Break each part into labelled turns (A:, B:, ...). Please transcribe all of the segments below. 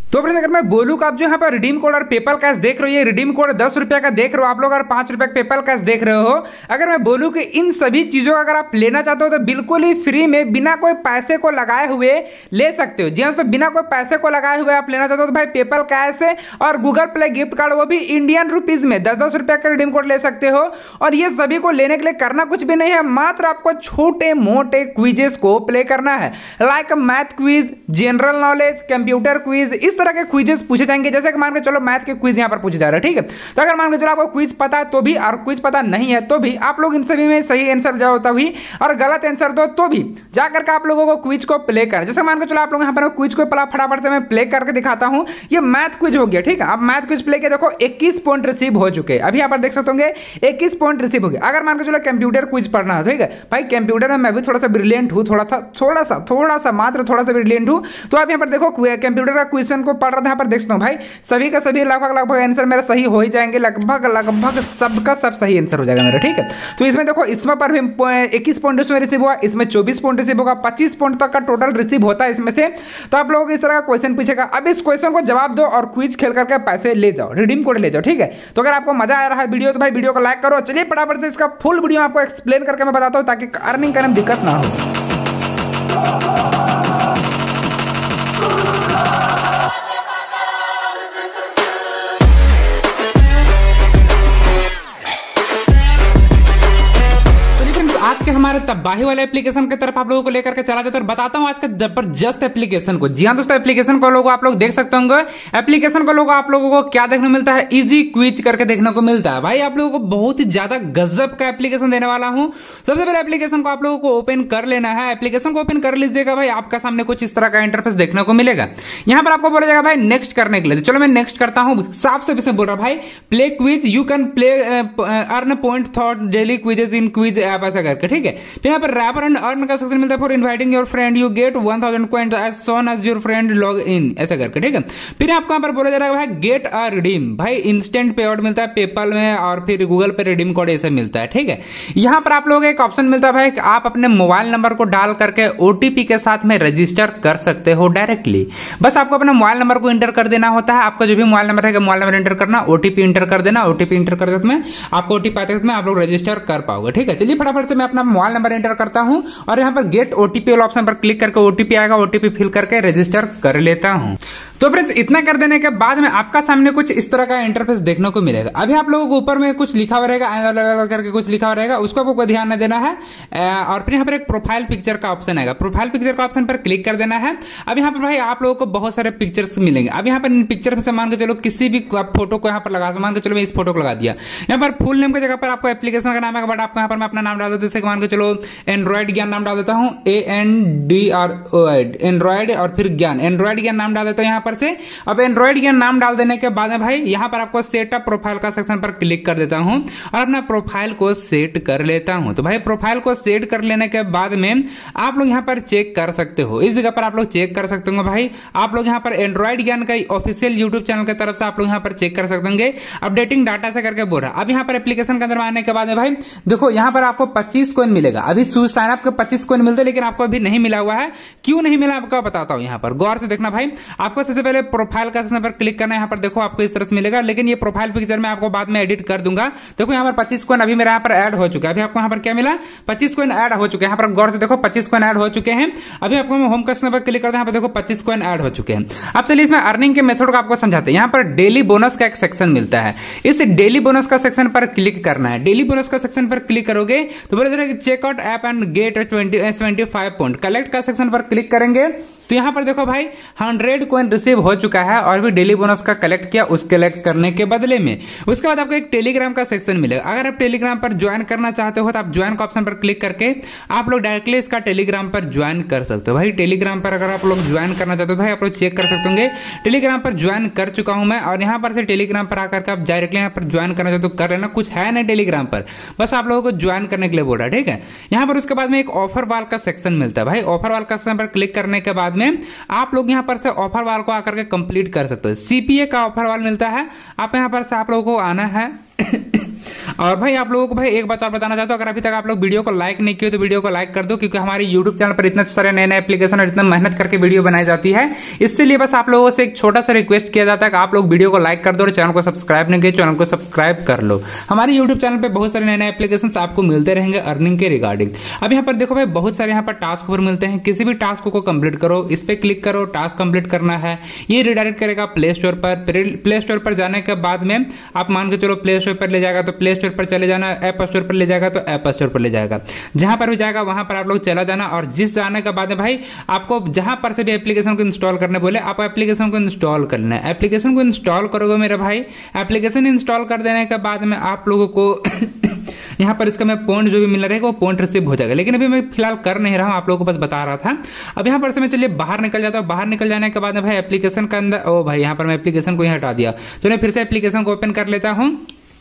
A: तो फ्रेंड्स अगर मैं बोलूँ कि आप जो यहाँ पर रिडीम कोड और पेपल कैश देख रहे हो, ये रिडीम कोड 10 रुपये का देख रहे हो आप लोग और 5 रुपये का पेपल कैश देख रहे हो, अगर मैं बोलूँ कि इन सभी चीज़ों का अगर आप लेना चाहते हो तो बिल्कुल ही फ्री में बिना कोई पैसे को लगाए हुए ले सकते हो। जी हाँ, तो बिना कोई पैसे को लगाए हुए आप लेना चाहते हो तो भाई पेपल कैश और गूगल प्ले गिफ्ट कार्ड, वो भी इंडियन रुपीज़ में 10-10 रुपये का रिडीम कोड ले सकते हो। और ये सभी को लेने के लिए करना कुछ भी नहीं है, मात्र आपको छोटे मोटे क्विजेस को प्ले करना है, like math quiz, general knowledge, computer quiz, इस तरह के क्विजेस पूछे जाएंगे। जैसे कि मान के चलो मैथ के क्विज यहाँ पर पूछे जा रहे हैं, ठीक है। तो अगर मान के चलो आपको क्विज पता है तो भी और क्विज पता नहीं है तो भी आप लोग इन सभी में सही आंसर जाओ तभी और गलत आंसर दो तो भी जाकर के आप लोगों को क्विज को प्ले करें। जैसे मान के चलो आप लोग यहाँ पर क्विज को फटाफट से मैं प्ले करके दिखाता हूँ। ये मैथ क्विज हो गया, ठीक है। अब मैथ क्विज प्ले के देखो 21 पॉइंट रिसीव हो चुके हैं, अभी यहाँ पर देख सकते होंगे 21 पॉइंट रिसीव हो गए। अगर मान के चलो कंप्यूटर क्विज पढ़ना है, ठीक है भाई, कंप्यूटर में मैं भी थोड़ा सा ब्रिलियंट हूँ, थोड़ा सा मात्र थोड़ा सा ब्रिलियंट हूँ। तो आप यहाँ पर देखो कंप्यूटर का क्वेश्चन को पढ़ रहा था, यहाँ पर देख सकते हो भाई सभी का सभी लगभग आंसर मेरा सही हो ही जाएंगे, लगभग सबका सब सही आंसर हो जाएगा मेरा, ठीक है। तो इसमें देखो इसमें पर भी 21 पॉइंट उसमें रिसीव हुआ, इसमें 24 पॉइंट रिसीव होगा, 25 पॉइंट तक का टोटल रिसीव होता है इसमें से। तो आप लोगों को इस तरह का क्वेश्चन पूछेगा, अब इस क्वेश्चन को जवाब दो और क्विज खेल करके पैसे ले जाओ, रिडीम कोड ले जाओ, ठीक है। तो अगर आपको मजा आ रहा है वीडियो तो भाई वीडियो को लाइक करो। चलिए फटाफट से इसका फुल वीडियो आपको एक्सप्लेन करके मैं बताता हूँ ताकि अर्निंग करने में दिक्कत ना हो। आज के हमारे तबाही वाले एप्लीकेशन की तरफ आप लोगों को लेकर के चला जाता है और बताता हूं आज का जबरदस्त एप्लीकेशन को। जी हां दोस्तों, एप्लीकेशन को लोगों आप लोग देख सकते होंगे। एप्लीकेशन को लोगों आप लोगों को क्या देखने को मिलता है, इजी क्विज करके देखने को मिलता है। भाई आप लोगों को बहुत ही ज्यादा गजब का एप्लीकेशन देने वाला हूं। सबसे पहले एप्लीकेशन को आप लोगों को ओपन कर लेना है। एप्लीकेशन को ओपन कर लीजिएगा भाई, आपका सामने कुछ इस तरह का इंटरफेस देखने को मिलेगा। यहां पर आपको बोला जाएगा भाई नेक्स्ट करने के लिए, चलो मैं नेक्स्ट करता हूं। साफ से बोल रहा भाई play quiz, you can play earn point through daily quizzes in quiz app, ऐसा करके, ठीक है। फिर यहाँ पर रैपर एंड अर्न का सेक्शन मिलता है, for inviting your friend you get 1000 coins as soon as your friend log in, ऐसा करके, ठीक है। फिर आपको यहाँ पर बोला जा रहा है भाई गेट अ रिडीम, भाई इंस्टेंट पे आउट मिलता है पेपल में और फिर गूगल पे रिडीम कोड ऐसे मिलता है, ठीक है। यहाँ पर आप लोगों को एक ऑप्शन मिलता है भाई आप अपने मोबाइल नंबर को डाल करके ओटीपी के साथ में रजिस्टर कर सकते हो डायरेक्टली। बस आपको अपना मोबाइल नंबर को इंटर कर देना होता है। आपका जो भी मोबाइल नंबर है मोबाइल नंबर इंटर करना, ओटीपी इंटर कर देना, ओटीपी इंटर करते में आपको ओटीपी आते में आप लोग रजिस्टर कर पाओगे, ठीक है। चलिए फटाफट से मैं अपना मोबाइल नंबर एंटर करता हूं और यहां पर गेट ओटीपी वाला ऑप्शन पर क्लिक करके ओटीपी आएगा, ओटीपी फिल करके रजिस्टर कर लेता हूं। तो फ्रेंड्स इतना कर देने के बाद में आपका सामने कुछ इस तरह का इंटरफेस देखने को मिलेगा। अभी आप लोगों को ऊपर में कुछ लिखा हुआ रहेगा करके कुछ लिखा हुआ रहेगा, उसको आपको ध्यान न देना है। और फिर यहाँ पर एक प्रोफाइल पिक्चर का ऑप्शन आएगा, प्रोफाइल पिक्चर का ऑप्शन पर क्लिक कर देना है। अब यहाँ पर भाई आप लोगों को बहुत सारे पिक्चर्स मिलेंगे। अब यहाँ पर इन पिक्चर से मान के चलो किसी भी फोटो को यहाँ पर लगा, मान के चलो मैं इस फोटो को लगा दिया। यहाँ पर फुल नेम की जगह पर आपको एप्लीकेशन का नाम है, बट आपको यहाँ पर मैं अपना नाम डाल देता हूँ। जैसे मान के चलो एंड्रॉइड ज्ञान नाम डाल देता हूँ, ANDROID, एंड्रॉइड और फिर ज्ञान, एंड्रॉइड ज्ञान नाम डाल देता हूँ यहाँ पर से। अब एंड्रॉइड ज्ञान नाम डाल देने के बाद में भाई यहाँ पर आपको सेटअप प्रोफाइल का सेक्शन पर क्लिक कर देता हूं और अपना प्रोफाइल को सेट कर लेता हूं। तो भाई प्रोफाइल को सेट कर लेने के बाद में आप लोग यहाँ पर चेक कर सकते हो, इस जगह पर आप लोग चेक कर सकते हो भाई। आप लोग यहाँ पर एंड्रॉइड ज्ञान का ऑफिशियल यूट्यूब चैनल की तरफ से आप लोग यहाँ पर चेक कर सकते होंगे, अपडेटिंग डाटा से करके बोल रहा। अब यहाँ पर एप्लीकेशन के अंदर आने के बाद में भाई देखो यहाँ पर आपको 25 कॉइन मिलेगा। अभी साइन अप के 25 कॉइन मिलते, लेकिन आपको अभी नहीं मिला हुआ है। क्यों नहीं मिला आपको बताता हूं, यहाँ पर गौर से देखना भाई। आपको सबसे पहले प्रोफाइल का सेक्शन पर क्लिक करना है, यहाँ पर देखो आपको इस तरह से मिलेगा, लेकिन ये प्रोफाइल पिक्चर में आपको बाद में एडिट कर दूंगा। देखो यहाँ पर 25 कॉइन अभी मेरा यहाँ पर ऐड हो चुका है। अभी आपको यहाँ पर क्या मिला, 25 कॉइन ऐड हो चुके हैं। यहाँ पर गौर से देखो 25 कॉइन ऐड हो चुके हैं। अभी आपको होम कस्टमर पर क्लिक करते हैं, यहाँ पर देखो 25 कॉइन ऐड हो चुके हैं। अब चलिए इसमें अर्निंग के मेथड को आपको समझाते हैं। यहाँ पर डेली बोनस का एक सेक्शन मिलता है, इस डेली बोनस का सेक्शन पर क्लिक करना है। डेली बोनस का सेक्शन पर क्लिक करोगे तो बोले check out app and get 25 point, collect का सेक्शन पर क्लिक करेंगे तो यहाँ पर देखो भाई 100 कॉइन रिसीव हो चुका है और भी डेली बोनस का कलेक्ट किया, उस कलेक्ट करने के बदले में। उसके बाद आपको एक टेलीग्राम का सेक्शन मिलेगा। अगर आप टेलीग्राम पर ज्वाइन करना चाहते हो तो आप ज्वाइन का ऑप्शन पर क्लिक करके आप लोग डायरेक्टली इसका टेलीग्राम पर ज्वाइन कर सकते हो। भाई टेलीग्राम पर अगर आप लोग ज्वाइन करना चाहते हो भाई आप लोग चेक कर सकते होंगे, टेलीग्राम पर ज्वाइन कर चुका हूं मैं। और यहाँ पर से टेलीग्राम पर आकर के आप डायरेक्टली यहाँ पर ज्वाइन करना चाहते हो कर लेना, कुछ है नहीं टेलीग्राम पर, बस आप लोगों को ज्वाइन करने के लिए बोल रहा है, ठीक है। यहाँ पर उसके बाद में एक ऑफर वाल का सेक्शन मिलता है। भाई ऑफर वाल का सेक्शन पर क्लिक करने के बाद में आप लोग यहाँ पर से ऑफर वाल को आकर के कंप्लीट कर सकते हो। सीपीए का ऑफर वाल मिलता है, आप यहाँ पर से आप लोगों को आना है और भाई आप लोगों को भाई एक बात और बताना चाहता हूँ, अगर अभी तक आप लोग वीडियो को लाइक नहीं किए तो वीडियो को लाइक कर दो, क्योंकि हमारे यूट्यूब चैनल पर इतने सारे नए नए एप्लीकेशन और इतना मेहनत करके वीडियो बनाई जाती है। इसके लिए बस आप लोगों से एक छोटा सा रिक्वेस्ट किया जाता है कि आप लोग वीडियो को लाइक कर दो और चैनल को सब्सक्राइब नहीं किए चैनल को सब्सक्राइब कर लो। हमारे यूट्यूब चैनल पर बहुत सारे नए नए एप्लीकेशन आपको मिलते रहेंगे अर्निंग के रिगार्डिंग। अब यहाँ पर देखो भाई बहुत सारे यहाँ पर टास्क ओवर मिलते हैं, किसी भी टास्क को कंप्लीट करो, इस पे क्लिक करो, टास्क कंप्लीट करना है, ये रिडायरेक्ट करेगा प्ले स्टोर पर। प्ले स्टोर पर जाने के बाद में आप मान के चलो प्ले स्टोर पर ले जाएगा तो प्ले स्टोर पर चले जाना, ऐप स्टोर पर ले जाएगा तो ऐप स्टोर पर ले जाएगा, जहां पर भी जाएगा वहां पर आप लोग चला जाना। और जिस जाने के बाद में भाई आपको जहां पर से भी एप्लीकेशन को इंस्टॉल करने बोले आप एप्लीकेशन को इंस्टॉल कर लेना है। एप्लीकेशन को इंस्टॉल करोगे मेरे भाई, एप्लीकेशन इंस्टॉल कर देने के बाद में आप लोगों को यहाँ पर इसका मैं पॉइंट जो भी मिल रहेगा वो पॉइंट रिसीव हो जाएगा, लेकिन अभी मैं फिलहाल कर नहीं रहा हूँ, आप लोगों को बस बता रहा था। अब यहाँ पर से मैं चलिए बाहर निकल जाता हूँ। बाहर निकल जाने के बाद भाई एप्लीकेशन के अंदर, ओ भाई यहाँ पर मैं एप्लीकेशन को ही हटा दिया, चलिए फिर से एप्लीकेशन को ओपन कर लेता हूँ।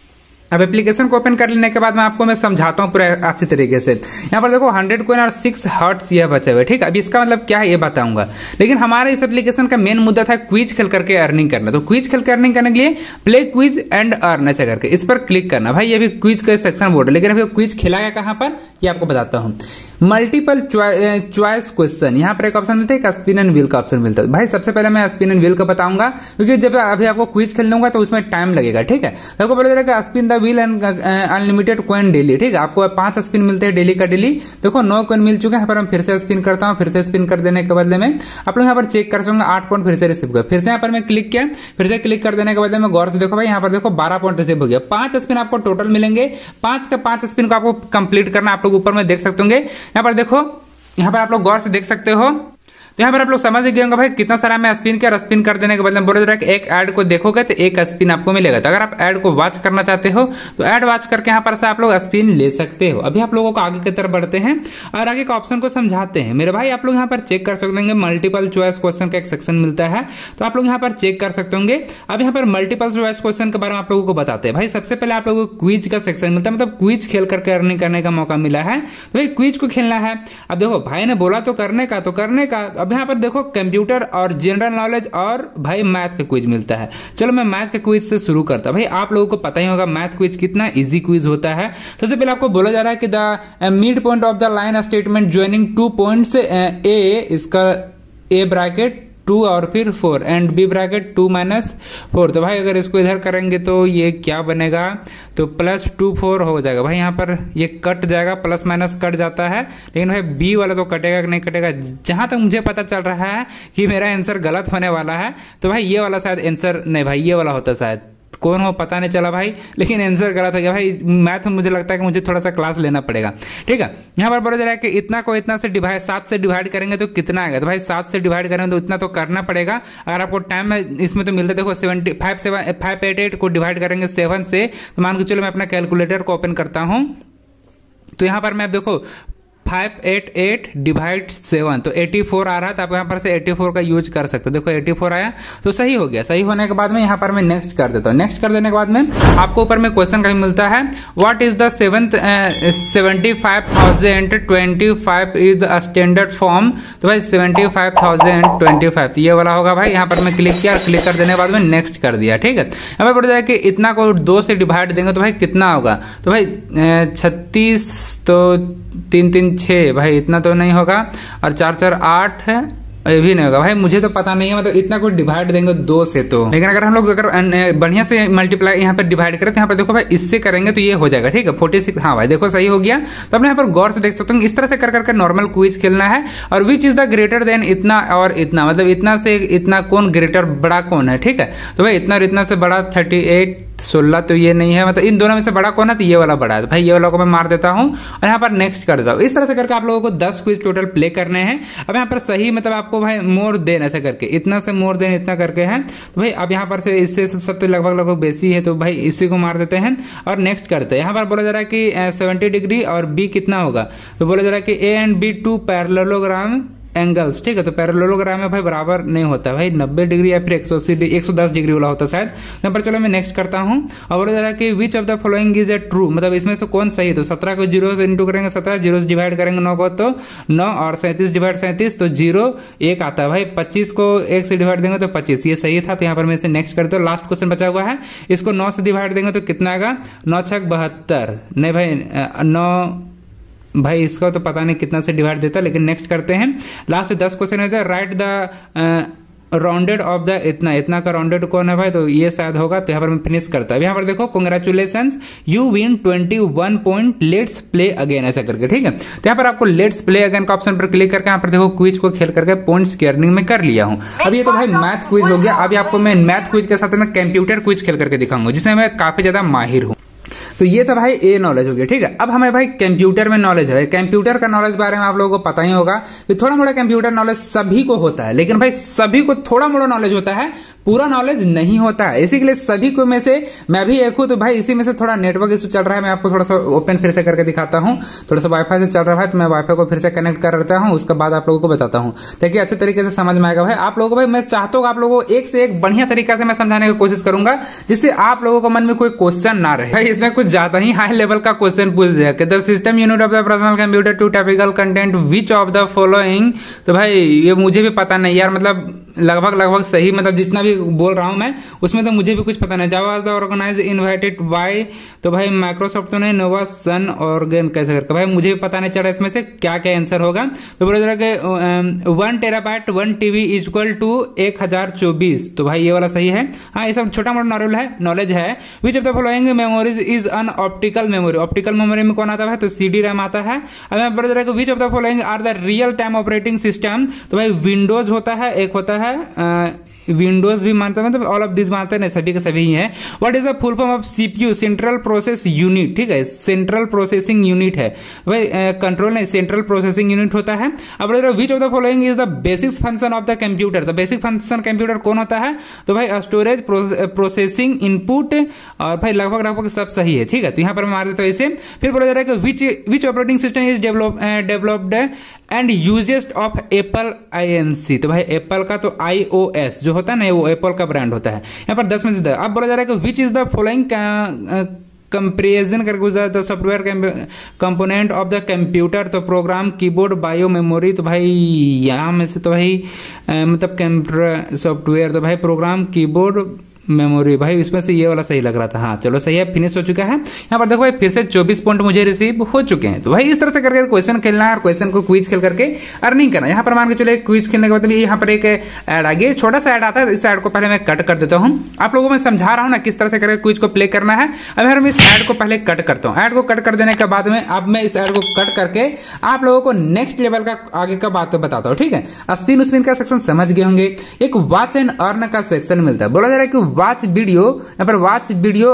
A: अब एप्लीकेशन को ओपन कर लेने के बाद मैं आपको समझाता हूँ पूरा अच्छी तरीके से। यहाँ पर देखो 100 कॉइन और 6 हर्ट्स यह बचे हुए, ठीक है। अब इसका मतलब क्या है ये बताऊंगा, लेकिन हमारे इस एप्लीकेशन का मेन मुद्दा था क्विज खेल करके अर्निंग करना। तो क्विज खेल के अर्निंग करने के लिए प्ले क्विज एंड अर्न ऐसे करके इस पर क्लिक करना। भाई ये भी क्विज का सेक्शन बोर्ड है, लेकिन अभी क्विज खिलाया कहाँ पर ये आपको बताता हूँ। मल्टीपल चॉइस क्वेश्चन, यहाँ पर एक ऑप्शन मिलता है, एक स्पिन एंड व्हील का ऑप्शन मिलता है। भाई सबसे पहले मैं स्पिन एंड व्हील का बताऊंगा, क्योंकि जब अभी आपको क्विज खेलना होगा तो उसमें टाइम लगेगा, ठीक है। आपको बोला जाएगा spin the wheel and unlimited coin daily, ठीक है। आपको 5 स्पिन मिलते हैं डेली का डेली। देखो 9 कॉइन मिल चुके हैं। यहाँ पर मैं फिर से स्पिन करता हूँ, फिर से स्पिन कर देने के बदले में आप लोग यहाँ पर चेक कर सकते 8 पॉइंट फिर से रिसीव हुआ। फिर से यहाँ पर मैं क्लिक किया, फिर से क्लिक कर देने के बदले में गौर से देखो भाई यहाँ पर देखो 12 पॉइंट रिसीव हो गया। 5 स्पिन आपको टोटल मिलेंगे, 5 के 5 स्पिन को आपको कंप्लीट करना। आप लोग ऊपर में देख सकते होंगे, यहाँ पर देखो, यहाँ पर आप लोग गौर से देख सकते हो। तो यहाँ पर आप लोग समझ गए होंगे भाई कितना सारा मैं स्पिन किया। स्पिन कर देने के बदले बोला जा रहा है कि एक ऐड को देखोगे तो एक स्पिन आपको मिलेगा। तो अगर आप ऐड को वॉच करना चाहते हो तो ऐड वॉच करके यहाँ पर से आप लोग स्पिन ले सकते हो। अभी आप लोगों को आगे की तरफ बढ़ते हैं और आगे का ऑप्शन को समझाते हैं। मेरे भाई आप लोग यहाँ पर चेक कर सकते होंगे, मल्टीपल चॉइस क्वेश्चन का एक सेक्शन मिलता है, तो आप लोग यहाँ पर चेक कर सकते होंगे। अब यहाँ पर मल्टीपल चॉइस क्वेश्चन के बारे में आप लोगों को बताते हैं। भाई सबसे पहले आप लोगों को क्विज का सेक्शन मिलता है, मतलब क्विज खेल करके अर्निंग करने का मौका मिला है, तो भाई क्विज को खेलना है। अब देखो भाई ने बोला तो करने का, तो करने का। अब यहाँ पर देखो कंप्यूटर और जनरल नॉलेज और भाई मैथ का क्विज मिलता है। चलो मैं मैथ के क्विज से शुरू करता। भाई आप लोगों को पता ही होगा मैथ क्विज कितना इजी क्विज होता है। सबसे पहले आपको बोला जा रहा है कि the mid point of the line statement joining 2 points a, इसका ए ब्रैकेट 2 और फिर 4 एंड बी ब्रैकेट 2 - 4। तो भाई अगर इसको इधर करेंगे तो ये क्या बनेगा, तो +2 4 हो जाएगा। भाई यहाँ पर ये कट जाएगा, प्लस माइनस कट जाता है, लेकिन भाई बी वाला तो कटेगा कि नहीं कटेगा। जहां तक मुझे पता चल रहा है कि मेरा आंसर गलत होने वाला है, तो भाई ये वाला शायद आंसर नहीं, भाई ये वाला होता शायद, कौन हो पता नहीं चला भाई, लेकिन आंसर गलत हो गया। भाई मैथ में मुझे लगता है कि मुझे थोड़ा सा क्लास लेना पड़ेगा, ठीक है। यहाँ पर बोला जा रहा है कि इतना को इतना से डिवाइड, 7 से डिवाइड करेंगे तो कितना आएगा, तो भाई 7 से डिवाइड करेंगे तो इतना तो करना पड़ेगा। अगर आपको टाइम इसमें तो मिलता है, देखो 588 को डिवाइड करेंगे 7 से, तो मान के चलो मैं अपना कैलकुलेटर को ओपन करता हूं। तो यहाँ पर मैं देखो 588 डिवाइड 7 तो 84 आ रहा है, तो आप यहाँ पर से 84 का यूज कर सकते हो। देखो 84 आया तो सही हो गया। सही होने के बाद में यहाँ पर मैं नेक्स्ट कर देता हूँ। नेक्स्ट कर देने के बाद में आपको ऊपर में क्वेश्चन का भी मिलता है, what is the 75,025 is the standard form. तो भाई 75,025 तो ये वाला होगा। भाई यहाँ पर मैं क्लिक किया, क्लिक कर देने के बाद में नेक्स्ट कर दिया, ठीक है। यहाँ पर बोला जाए कि इतना को 2 से डिवाइड देंगे तो भाई कितना होगा, तो भाई 36, तो 3 3 6, भाई इतना तो नहीं होगा, और 4 4 8 है, ये भी नहीं होगा। भाई मुझे तो पता नहीं है, मतलब इतना कुछ डिवाइड देंगे 2 से तो, लेकिन अगर हम लोग अगर बढ़िया से मल्टीप्लाई यहाँ पर डिवाइड करें तो यहाँ पर देखो भाई इससे करेंगे तो ये हो जाएगा, ठीक है 46। हाँ भाई देखो सही हो गया। तो अपने यहाँ पर गौर से देख सकते हो, इस तरह से कर करके नॉर्मल क्विज खेलना है। और which is the greater than इतना और इतना, मतलब इतना से इतना कौन ग्रेटर बड़ा कौन है, ठीक है। तो भाई इतना और इतना से बड़ा 38 16 तो ये नहीं है, मतलब इन दोनों में से बड़ा कौन है, तो ये वाला बड़ा है। तो भाई ये वाला को मैं मार देता हूं और यहाँ पर नेक्स्ट कर देता हूं। इस तरह से करके आप लोगों को 10 क्विज टोटल प्ले करने हैं। अब यहाँ पर सही मतलब आपको भाई मोर देन ऐसे करके, इतना से मोर देन इतना करके है। तो भाई अब यहाँ पर से इससे सब तो लगभग बेसी है, तो भाई इसी को मार देते हैं और नेक्स्ट करते हैं। यहाँ पर बोला जा रहा है कि 70 डिग्री और बी कितना होगा, तो बोला जा रहा है कि A and B 2 parallelogram angles, ठीक है। तो पैरेललोग्राम में भाई बराबर नहीं होता भाई, 90 डिग्री या फिर 110 डिग्री वाला होता शायद। यहाँ पर चलो मैं नेक्स्ट करता हूँ। और बोला जा रहा है कि which of the following is a true, मतलब इसमें से कौन सही है। तो 17 को 0 से इंटू करेंगे 17, 0 से डिवाइड करेंगे 9 को तो 9, और 37 डिवाइड 37 तो 0 1 आता है भाई। 25 को 1 से डिवाइड देंगे तो 25, ये सही था। तो यहाँ पर मैं इसे नेक्स्ट करते हो। लास्ट क्वेश्चन बचा हुआ है, इसको 9 से डिवाइड देंगे तो कितना आएगा, 9 छक 72, नहीं भाई 9 भाई इसका तो पता नहीं कितना से डिवाइड देता, लेकिन नेक्स्ट करते हैं। लास्ट 10 क्वेश्चन है, right the rounded off the इतना का राउंडेड कौन है भाई, तो ये शायद होगा। तो यहाँ पर मैं फिनिश करता हूँ। यहाँ पर देखो, congratulations you win 21 point, let's play again, ऐसा करके, ठीक है। तो यहाँ पर आपको लेट्स प्ले अगेन का ऑप्शन पर क्लिक करके यहाँ पर देखो क्विज को खेल करके पॉइंट्स की अर्निंग में कर लिया हूँ। अब ये तो भाई मैथ क्विज हो गया। अभी आपको मैं मैथ क्विज के साथ में कंप्यूटर क्विज खेल करके दिखाऊंगा, जिसमें मैं काफी ज्यादा माहिर हूँ। तो ये तो भाई ए नॉलेज हो गया, ठीक है। अब हमें भाई कंप्यूटर में नॉलेज है। कंप्यूटर का नॉलेज बारे में आप लोगों को पता ही होगा कि थोड़ा मोड़ा कंप्यूटर नॉलेज सभी को होता है, लेकिन भाई सभी को थोड़ा मोड़ा नॉलेज होता है, पूरा नॉलेज नहीं होता है। इसी के लिए सभी को में से मैं भी एक हूं। तो भाई इसी में से थोड़ा नेटवर्क इशू चल रहा है, मैं आपको थोड़ा सा ओपन फिर से करके दिखाता हूं। थोड़ा सा वाईफाई से चल रहा है, तो मैं वाईफाई को फिर से कनेक्ट कर रहता हूं, उसके बाद आप लोगों को बताता हूं, ताकि अच्छे तरीके से समझ में आएगा भाई आप लोगों को। भाई मैं चाहता हूं आप लोगों को एक से एक बढ़िया तरीका से मैं समझाने की कोशिश करूंगा, जिससे आप लोगों को मन में कोई क्वेश्चन ना रहे। भाई इसमें कुछ ज्यादा ही हाई लेवल का क्वेश्चन पूछ दिया कि the system unit of the personal computer to typical content which of the following. तो भाई ये मुझे भी पता नहीं यार, मतलब लगभग सही, मतलब जितना भी बोल रहा हूं मैं उसमें तो मुझे भी कुछ पता नहीं। Java the organize invited by, तो भाई माइक्रोसॉफ्ट तो नहीं, नोवा सन ऑर्गन कैसे करके, भाई मुझे भी पता नहीं चल रहा इसमें से क्या क्या आंसर होगा। तो बोला जा रहा है 1 टेराबाइट 1 टीबी इक्वल टू 1024, तो भाई ये वाला सही है। हाँ ये सब छोटा मोटा नॉलेज है। Which of the following memories is an optical memory, optical memory में कौन आता है, तो CD रैम आता है। अब मैं बोला जा रहा है which of the following are the real time operating system, तो भाई विंडोज होता है, एक होता है विंडोज भी मानते हैं, मतलब ऑल ऑफ दिस मानते हैं, नहीं सभी के सभी ही है। What is the full form of CPU, central process unit, ठीक है, सेंट्रल प्रोसेसिंग यूनिट है भाई, कंट्रोल नहीं, सेंट्रल प्रोसेसिंग यूनिट होता है। अब which of the following is the basic function of the computer, the basic function computer कौन होता है, तो भाई स्टोरेज, प्रोसेसिंग, इनपुट, और भाई लगभग सब सही है, ठीक है। तो यहाँ पर मैं मार देता हूँ इसे। फिर बोला जा रहा है कि which operating system is developed and used of Apple INC, तो भाई एप्पल का तो iOS जो होता है ना, वो एप्पल का ब्रांड होता है। यहाँ पर 10 में से 10। अब बोला जा रहा है कि which is the following comparison करके गुजरा the software component of the computer, तो प्रोग्राम, कीबोर्ड, बायो मेमोरी, तो भाई यहाँ में से तो भाई मतलब कंप्यूटर सॉफ्टवेयर, तो भाई प्रोग्राम, कीबोर्ड, मेमोरी, भाई इसमें से ये वाला सही लग रहा था। हाँ चलो सही है, फिनिश हो चुका है। यहाँ पर देखो भाई फिर से 24 पॉइंट मुझे रिसीव हो चुके हैं। तो भाई इस तरह से करके क्वेश्चन खेलना है और क्वेश्चन को क्विज खेल करके अर्निंग करना। यहाँ पर मान के चलो क्विज खेलने के बाद यहाँ पर एक ऐड आ गया, छोटा सा ऐड आता है, इस ऐड को पहले मैं कट कर देता हूँ। आप लोगों को मैं समझा रहा हूँ ना किस तरह से करके क्विज को प्ले करना है। अब मैं इस ऐड को पहले कट करता हूँ। ऐड को कट कर देने के बाद में अब मैं इस ऐड को कट करके आप लोगों को नेक्स्ट लेवल का आगे का बात बताता हूँ, ठीक है। स्पिन का सेक्शन समझ गए होंगे। एक वॉच एंड अर्न का सेक्शन मिलता है। बोला जा रहा है कि वॉच वीडियो, यहाँ पर watch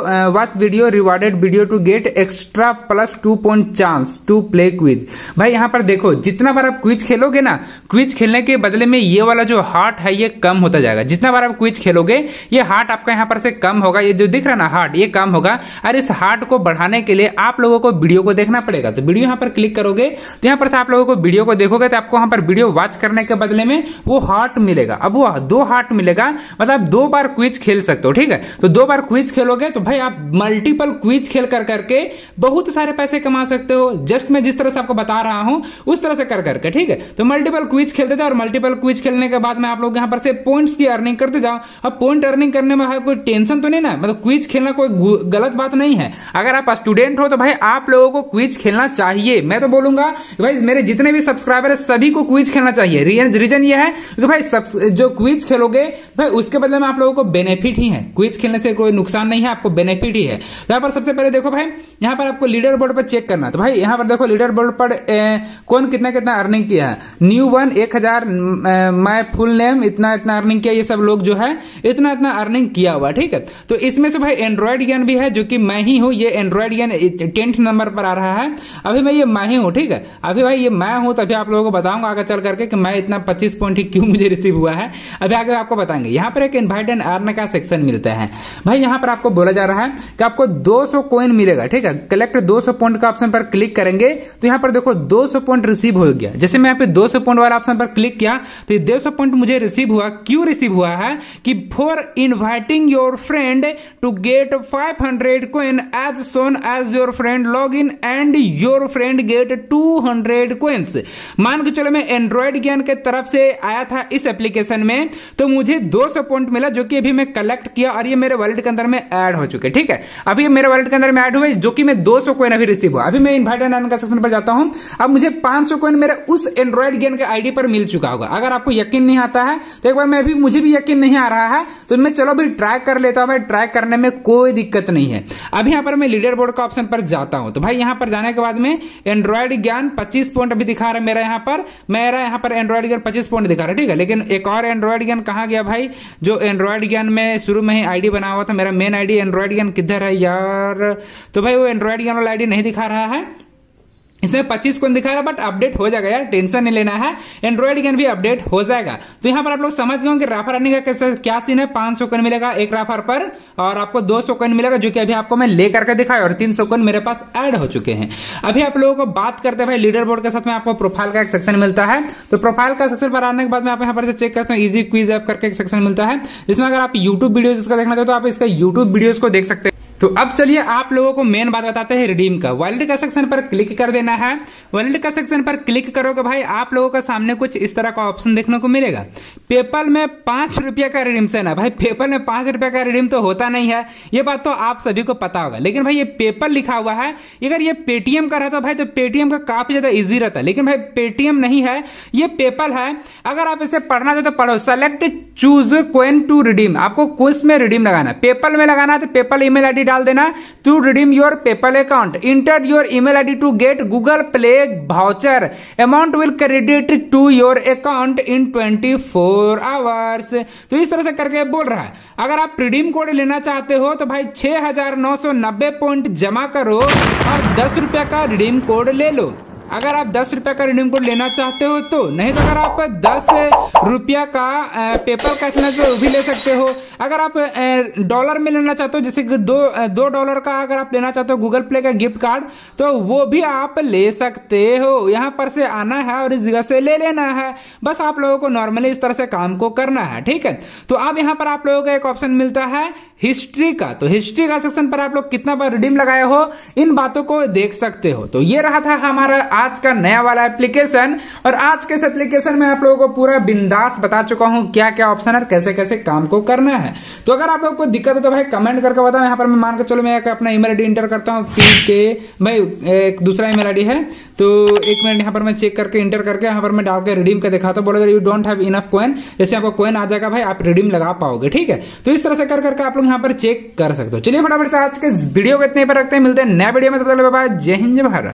A: video rewarded video to get extra plus 2 point chance to play quiz. भाई यहाँ पर देखो जितना बार आप क्विज खेलोगे ना, क्विज खेलने के बदले में ये वाला जो हार्ट है ये कम होता जाएगा। जितना बार आप क्विज खेलोगे ये हार्ट आपका यहाँ पर से कम होगा। ये जो दिख रहा ना हार्ट, ये कम होगा। और इस हार्ट को बढ़ाने के लिए आप लोगों को वीडियो को देखना पड़ेगा। तो वीडियो यहाँ पर क्लिक करोगे तो यहाँ पर से आप लोगों को वीडियो को देखोगे तो आपको यहाँ पर वीडियो वॉच करने के बदले में वो हार्ट मिलेगा। अब वो 2 हार्ट मिलेगा, मतलब 2 बार क्विज खेल सकते हो, ठीक है। तो 2 बार क्विज खेलोगे तो भाई आप मल्टीपल क्विज खेल कर करके बहुत सारे पैसे कमा सकते हो। जस्ट मैं जिस तरह से आपको बता रहा हूं उस तरह से कर करके, ठीक है। तो मल्टीपल क्विज खेलते जाओ और मल्टीपल क्विज खेलने के बाद में आप लोग यहां पर से पॉइंट्स की अर्निंग करते जाओ। अब पॉइंट अर्निंग करने में कोई टेंशन तो नहीं ना, मतलब क्विज खेलना कोई गलत बात नहीं है। अगर आप स्टूडेंट हो तो भाई आप लोगों को क्विज खेलना चाहिए। मैं तो बोलूंगा भाई मेरे जितने भी सब्सक्राइबर है सभी को क्विज खेलना चाहिए। रीजन ये है कि भाई जो क्विज खेलोगे भाई उसके बदले में आप लोगों को बेनिफिट ही है। क्विज खेलने से कोई नुकसान नहीं है, आपको बेनिफिट ही है। यहाँ पर सबसे पहले देखो भाई, यहाँ पर आपको लीडर बोर्ड पर चेक करना। तो भाई यहाँ पर देखो लीडर बोर्ड पर कौन कितना कितना अर्निंग किया है। न्यू 1 1000, माय फुल नेम इतना अर्निंग किया। ये सब लोग जो है इतना अर्निंग किया हुआ, ठीक है। तो इसमें से भाई एंड्रॉइड ज्ञान भी है जो कि मैं ही हूं। ये एंड्रॉइड ज्ञान 10th नंबर पर आ रहा है। अभी मैं ये मैं ही हूं, ठीक है। अभी भाई ये मैं हूं, तभी आप लोगों को बताऊंगा आगे चल करके कि मैं इतना 25 पॉइंट ही क्यों मुझे रिसीव हुआ है। अभी आगे आपको बताएंगे। यहाँ पर एक इन्वाइट एंड अर्न का सेक्शन एप्लीकेशन मिलता है भाई। यहाँ पर आपको बोला जा रहा है कि आपको 200 कॉइन मिलेगा, ठीक है। कलेक्ट 200 पॉइंट का ऑप्शन पर क्लिक करेंगे तो यहाँ पर देखो 200 पॉइंट रिसीव हो गया। जैसे मैं यहाँ पे 200 पॉइंट वाला ऑप्शन पर क्लिक किया तो ये 200 पॉइंट मुझे रिसीव हुआ। क्यों रिसीव हुआ है कि for inviting your friend to get 500 coin as soon as your friend log in and your friend get 200 coins. मान के चलो मैं एंड्रॉइड ज्ञान के तरफ से आया था इस एप्लीकेशन में, तो मुझे 200 पॉइंट मिला जो कि अभी मैं कलेक्ट किया और ये मेरे वॉलेट के अंदर में ऐड हो चुके, ठीक है। अभी मेरे वॉलेट के अंदर में ऐड हुए जो कि मैं 200 कॉइन अभी रिसीव हुआ। अभी मैं इनवाइट एंड अर्न का सेक्शन पर जाता हूं, अब मुझे 500 कॉइन मेरे उस एंड्रॉइड ज्ञान के आईडी पर मिल चुका होगा। अगर आपको यकीन नहीं आता है तो एक बार मुझे भी यकीन नहीं आ रहा है तो मैं चलो भी ट्राई कर लेता हूं। भाई ट्राई करने में कोई दिक्कत नहीं है। अब यहां पर मैं लीडर बोर्ड का ऑप्शन पर जाता हूं तो भाई यहां पर जाने के बाद में एंड्रॉइड ज्ञान 25 पॉइंट अभी दिखा रहा है मेरा यहाँ पर एंड्रॉइड ज्ञान 25 पॉइंट दिखा रहा है, ठीक है। लेकिन एक और एंड्रॉइड ज्ञान कहां गया भाई, जो एंड्रॉइड ज्ञान में शुरू में ही आईडी बना हुआ था, मेरा मेन आईडी एंड्रॉइड ज्ञान किधर है यार। तो भाई वो एंड्रॉइड ज्ञान वाला आईडी नहीं दिखा रहा है, इसमें 25 कॉइन दिखा रहा है, बट अपडेट हो जाएगा यार, टेंशन नहीं लेना है, एंड्रॉइड ज्ञान भी अपडेट हो जाएगा। तो यहां पर आप लोग समझ गए कि रेफर अर्निंग का क्या सीन है। 500 कॉइन मिलेगा एक रेफर पर और आपको 200 कॉइन मिलेगा जो कि अभी आपको मैं लेकर के दिखाया और 300 कॉइन मेरे पास ऐड हो चुके हैं। अभी आप लोगों को बात करते हैं भाई लीडर बोर्ड के साथ में आपको प्रोफाइल का एक सेक्शन मिलता है। तो प्रोफाइल का सेक्शन पर आने के बाद में आप यहाँ पर चेक करते हैं इजी क्विज ऐप करके एक सेक्शन मिलता है, जिसमें अगर आप यूट्यूब वीडियो इसका देखना चाहते हो तो आप इसका यूट्यूब वीडियोज को देख सकते हैं। तो अब चलिए आप लोगों को मेन बात बताते हैं रिडीम का। वॉलेट का सेक्शन पर क्लिक कर देना है। वॉलेट का सेक्शन पर क्लिक करोगे भाई आप लोगों का सामने कुछ इस तरह का ऑप्शन देखने को मिलेगा। पेपल में 5 रुपया का रिडीम्शन है। भाई पेपल में 5 रुपया का रिडीम तो होता नहीं है, ये बात तो आप सभी को पता होगा। लेकिन भाई ये पेपल लिखा हुआ है, अगर ये पेटीएम का रहता भाई तो पेटीएम का काफी ज्यादा इजी रहता है, लेकिन भाई पेटीएम नहीं है, ये पेपल है। अगर आप इसे पढ़ना चाहते तो पढ़ो। Select choose coin to redeem, आपको कुछ में रिडीम लगाना है। पेपल में लगाना है तो पेपल ईमेल आईडी डाल देना to redeem your PayPal account. Enter your email ID to get Google Play voucher. Amount will credit to your account in 24 hours. तो इस तरह से करके बोल रहा है। अगर आप रिडीम कोड लेना चाहते हो तो भाई 6990 पॉइंट जमा करो और 10 रुपया का रिडीम कोड ले लो। अगर आप 10 रुपया का रिडीम कोड लेना चाहते हो तो, नहीं तो अगर आप 10 रुपया का पेपर कैश लेना चाहते हो भी ले सकते हो। अगर आप डॉलर में लेना चाहते हो, जैसे कि दो डॉलर का अगर आप लेना चाहते हो गूगल प्ले का गिफ्ट कार्ड, तो वो भी आप ले सकते हो। यहां पर से आना है और इस जगह से ले लेना है। बस आप लोगों को नॉर्मली इस तरह से काम को करना है, ठीक है। तो अब यहां पर आप लोगों को एक ऑप्शन मिलता है हिस्ट्री का। तो हिस्ट्री का सेक्शन पर आप लोग कितना बार रिडीम लगाए हो इन बातों को देख सकते हो। तो ये रहा था हमारा आज का नया वाला एप्लीकेशन, और आज के इस एप्लीकेशन में आप लोगों को पूरा बिंदास बता चुका हूं क्या क्या ऑप्शन और कैसे कैसे काम को करना है। तो अगर आप लोगों को दिक्कत है तो भाई कमेंट करके बताओ। यहाँ पर मैं मान के चलो मैं अपना ईमेल आईडी इंटर करता हूँ भाई एक दूसरा ईमेल आईडी है, तो 1 मिनट यहाँ पर मैं चेक करके इंटर करके यहाँ पर मैं डाल के रिडीम का दिखाता हूँ। बोलोगे you don't have enough coin, जैसे आपको कॉइन आ जाएगा भाई आप रिडीम लगा पाओगे, ठीक है। तो इस तरह से कर करके आप लोग यहाँ पर चेक कर सकते हो। चलिए फटाफट से आज के वीडियो को इतने पर रखते हैं, मिलते हैं नया वीडियो में, तब तक बाय बाय, जय हिंद जय भारत।